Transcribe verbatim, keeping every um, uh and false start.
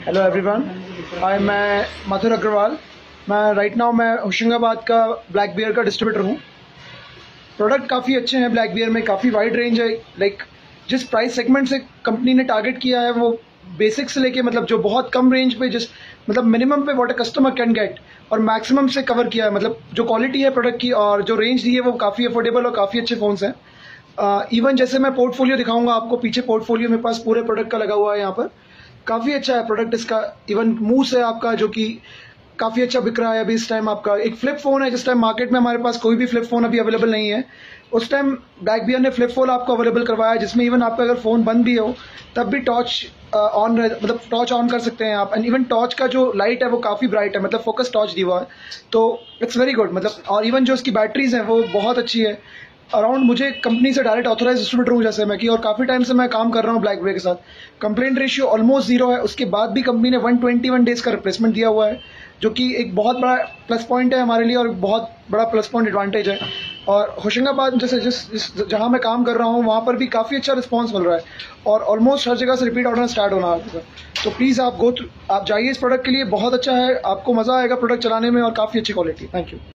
Hello everyone, हाय, मैं मधुर अग्रवाल। मैं right now मैं होशंगाबाद का ब्लैकबियर का डिस्ट्रीब्यूटर हूँ। प्रोडक्ट काफ़ी अच्छे हैं ब्लैकबियर में, काफ़ी वाइड रेंज है। लाइक जिस प्राइस सेगमेंट से कंपनी ने टारगेट किया है वो बेसिक से लेके मतलब जो बहुत कम रेंज पे जिस मतलब मिनिमम पे what a customer can get और मैक्सिमम से कवर किया है। मतलब जो क्वालिटी है प्रोडक्ट की और जो रेंज दी है वो काफ़ी अफोर्डेबल और काफ़ी अच्छे फ़ोन्स हैं। इवन uh, जैसे मैं पोर्टफोलियो दिखाऊंगा आपको, पीछे पोर्टफोलियो मेरे पास पूरे प्रोडक्ट का लगा हुआ है। यहाँ पर काफ़ी अच्छा है प्रोडक्ट इसका। इवन मूस है आपका जो कि काफ़ी अच्छा बिक रहा है अभी इस टाइम। आपका एक फ्लिप फ़ोन है जिस टाइम मार्केट में हमारे पास कोई भी फ्लिप फ़ोन अभी अवेलेबल नहीं है, उस टाइम ब्लैकबियर ने फ्लिप फ़ोन आपको अवेलेबल करवाया, जिसमें इवन आपका अगर फ़ोन बंद भी हो तब भी टॉर्च ऑन रहे, मतलब टॉर्च ऑन कर सकते हैं आप। एंड इवन टॉर्च का जो लाइट है वो काफ़ी ब्राइट है, मतलब फोकस टॉर्च दिया हुआ है, तो इट्स वेरी गुड। मतलब और इवन जो इसकी बैटरीज हैं वो बहुत अच्छी है। अराउंड मुझे कंपनी से डायरेक्ट ऑथराइज डिस्ट्रीब्यूटर हूँ जैसे मैं कि, और काफ़ी टाइम से मैं काम कर रहा हूँ ब्लैकबियर के साथ। कंप्लेंट रेशियो ऑलमोस्ट जीरो है, उसके बाद भी कंपनी ने वन ट्वेंटी वन डेज का रिप्लेसमेंट दिया हुआ है, जो कि एक बहुत बड़ा प्लस पॉइंट है हमारे लिए और बहुत बड़ा प्लस पॉइंट एडवांटेज है। और होशंगाबाद जैसे जिस, जिस जहाँ मैं काम कर रहा हूँ वहाँ पर भी काफ़ी अच्छा रिस्पॉन्स मिल रहा है और ऑलमोस्ट हर जगह से रिपीट ऑर्डर स्टार्ट होना है। तो प्लीज़ आप गो आप जाइए इस प्रोडक्ट के लिए, बहुत अच्छा है, आपको मज़ा आएगा प्रोडक्ट चलाने में और काफ़ी अच्छी क्वालिटी। Thank you.